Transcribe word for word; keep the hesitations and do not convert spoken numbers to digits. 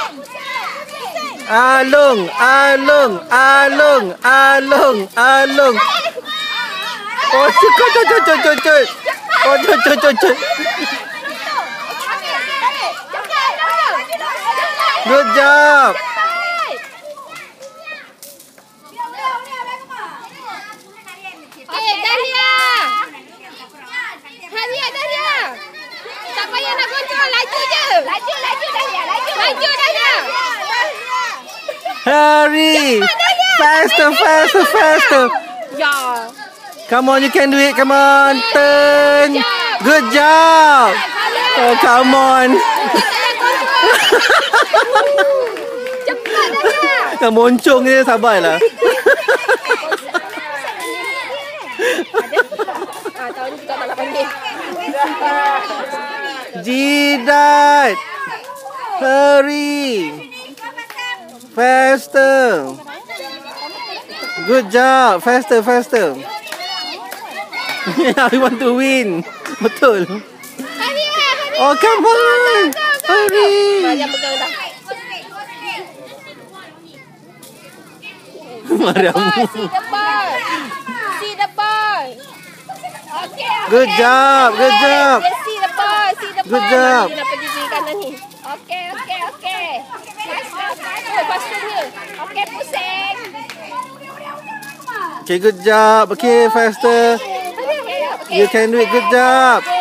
Alung, alung, alung, alung, alung. Oh, cuy, cuy, cuy, cuy, cuy, cuy. Oh, cuy, cuy, cuy, cuy. Good job. Okay, Dahlia. Dahlia, Dahlia. Tak payah nak kontrol, laju je. Laju, laju Dahlia, laju. Laju Dahlia. Hurry! Faster, faster, faster! Ya. Come on, you can do it. Come on, turn. Good job. Oh, come on. Cepat Dahlia. Yang moncong je, sabarlah. Ah, tahun ni kita tak nak panggil. Jidat. Hurry. Faster. Good job. Faster, faster. Yeah, we want to win. Betul. Oh, come on. Hurry. Banyak pegang dah. Mariam. See the ball. See the ball. Okay. Good job. Good job. Let's see the ball. See the ball. Good job. Dia nak pergi kiri kanan ni. Okay, okay, okay. Oh, pastinya. Okay, pusing. Okay, good job. Okay, faster. Okay, okay. You can do it. Good job.